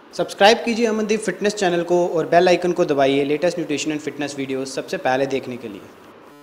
Subscribe कीजिए Amandeep fitness channel को और बेल आइकन को दबाइए latest nutrition and fitness videos सबसे पहले देखने के लिए।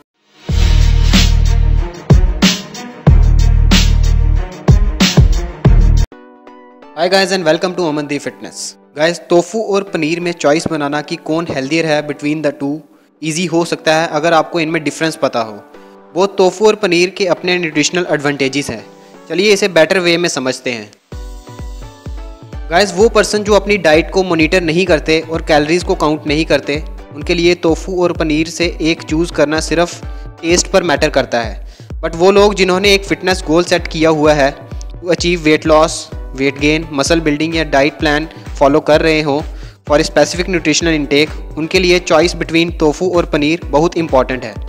Hi guys and welcome to Amandeep fitness. Guys, tofu और पनीर में चॉइस बनाना कि कौन हेल्दियर है बिटवीन द टू ईजी हो सकता है अगर आपको इनमें डिफरेंस पता हो। बोथ टोफू और पनीर के अपने न्यूट्रिशनल एडवांटेजेस हैं। चलिए इसे बेटर वे में समझते हैं। गाइस, वो पर्सन जो अपनी डाइट को मॉनिटर नहीं करते और कैलोरीज को काउंट नहीं करते, उनके लिए टोफू और पनीर से एक चूज़ करना सिर्फ टेस्ट पर मैटर करता है। बट वो लोग जिन्होंने एक फिटनेस गोल सेट किया हुआ है to achieve weight loss, weight gain, muscle building या डाइट प्लान फॉलो कर रहे हो फॉर स्पेसिफिक न्यूट्रिशनल इनटेक, उनके लिए चॉइस बिटवीन टोफू और पनीर बहुत इंपॉर्टेंट है।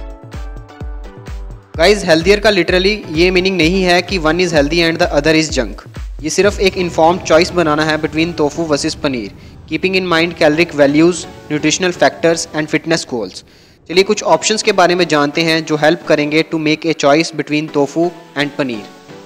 गाइस, हेल्दियर का लिटरली ये मीनिंग नहीं है कि one is healthy and the other is junk. ये सिर्फ एक इन्फॉर्म्ड चॉइस बनाना है between tofu versus paneer, keeping in mind caloric values, nutritional factors and fitness goals. चलिए कुछ ऑप्शंस के बारे में जानते हैं जो हेल्प करेंगे to make a choice between tofu and paneer.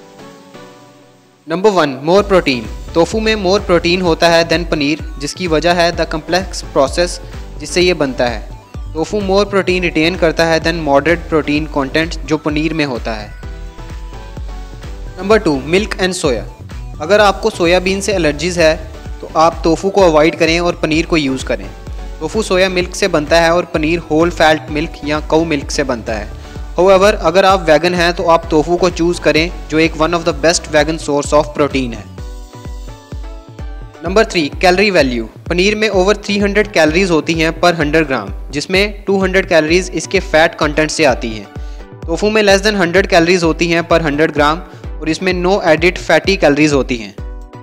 Number 1, more protein. Tofu में मोर प्रोटीन होता है देन पनीर, जिसकी वजह है द कम्प्लेक्स प्रोसेस जिससे ये बनता है। टोफू मोर प्रोटीन रिटेन करता है देन मॉडरेट प्रोटीन कंटेंट जो पनीर में होता है। Number 2, milk and soya. अगर आपको सोयाबीन से एलर्जीज है तो आप टोफू को अवॉइड करें और पनीर को यूज़ करें। टोफू सोया मिल्क से बनता है और पनीर होल फैट मिल्क या काऊ मिल्क से बनता है। हाउएवर, अगर आप वेगन हैं तो आप टोफू को चूज़ करें जो एक one of the best vegan source of protein है। Number 3, calorie value. पनीर में ओवर 300 कैलोरीज होती हैं पर 100 ग्राम, जिसमें 200 कैलोरीज इसके फैट कंटेंट से आती हैं। टोफू में लेस देन 100 कैलोरीज होती हैं पर 100 ग्राम और इसमें नो एडिड फैटी कैलोरीज होती हैं।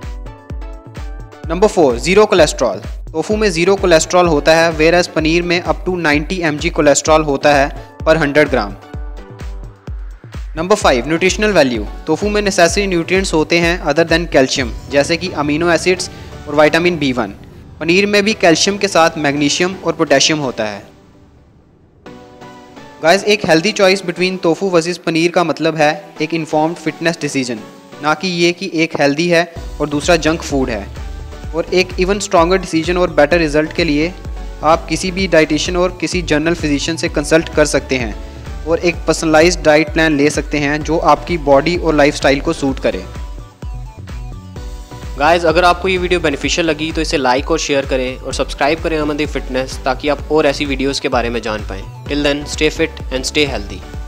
Number 4, zero cholesterol. टोफू में ज़ीरो कोलेस्ट्रॉल होता है वेयर एज पनीर में अप टू 90 mg कोलेस्ट्रॉल होता है पर 100 gram. Number 5, nutritional value. Tofu में नेसेसरी न्यूट्रिएंट्स होते हैं अदर देन कैल्शियम, जैसे कि अमीनो एसिड्स और विटामिन B1। पनीर में भी कैल्शियम के साथ मैग्नीशियम और पोटेशियम होता है। गाइस, एक healthy choice between tofu versus paneer का मतलब है एक इन्फॉर्म्ड फिटनेस डिसीजन, ना कि ये कि एक हेल्दी है और दूसरा जंक फूड है। और एक इवन स्ट्रॉन्गर डिसीजन और बेटर रिजल्ट के लिए आप किसी भी डाइटिशियन और किसी जनरल फिजिशियन से कंसल्ट कर सकते हैं और एक पर्सनलाइज्ड डाइट प्लान ले सकते हैं जो आपकी बॉडी और लाइफस्टाइल को सूट करे। गाइस, अगर आपको ये वीडियो बेनिफिशियल लगी तो इसे लाइक और शेयर करें और सब्सक्राइब करें अमनदीप फिटनेस, ताकि आप और ऐसी वीडियोस के बारे में जान पाएं। Till then, stay fit and stay healthy.